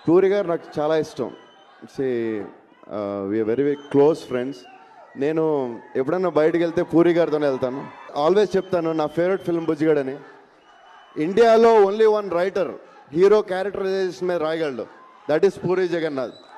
పూరి గారు నాకు చాలా ఇష్టం. We're very very close friends. నేను ఎప్పుడన్నా బయటికి వెళ్తే పూరి గారితోనే వెళ్తాను. ఆల్వేస్ చెప్తాను నా ఫేవరెట్ ఫిల్మ్ బుజ్జిగాడ్ అని. ఇండియాలో only one writer hero characterization మీద రాయగలడు, దట్ ఈస్ పూరి జగన్నాథ్.